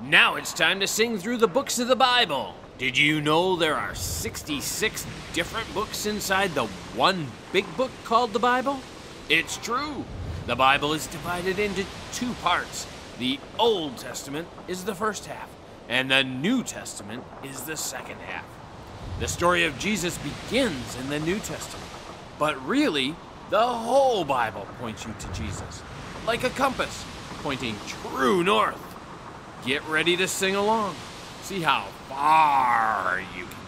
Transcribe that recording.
Now it's time to sing through the books of the Bible. Did you know there are 66 different books inside the one big book called the Bible? It's true. The Bible is divided into two parts. The Old Testament is the first half, and the New Testament is the second half. The story of Jesus begins in the New Testament, but really, the whole Bible points you to Jesus, like a compass pointing true north. Get ready to sing along. See how far you can